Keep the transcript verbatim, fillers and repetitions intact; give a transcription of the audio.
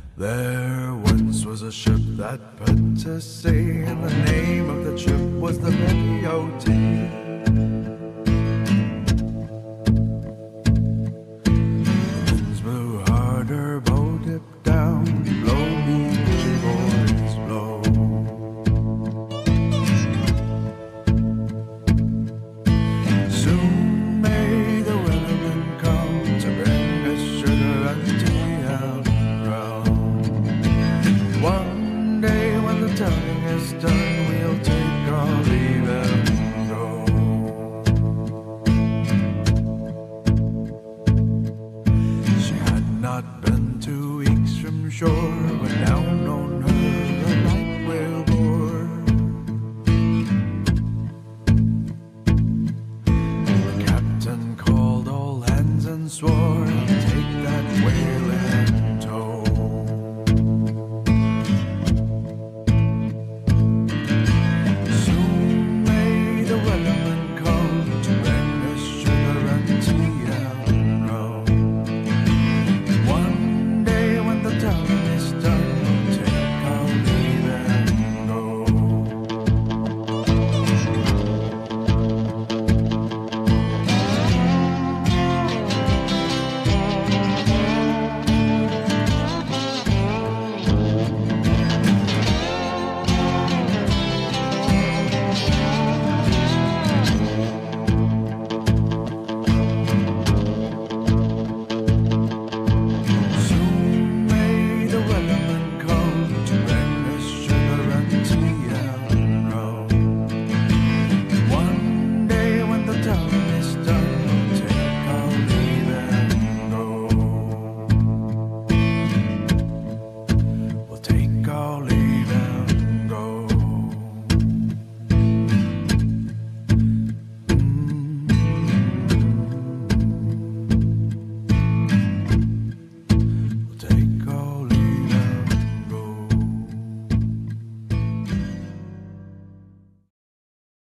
There once was a ship that put to sea, and the name of the ship was the Betty O T. Winds blew harder, bow dipped down, blow me, Billy boys, blow. Soon may the Wellerman come to bring us sugar and tea and rum. One day when the telling is done, we'll take our leave and go. She had not been two weeks from shore when down on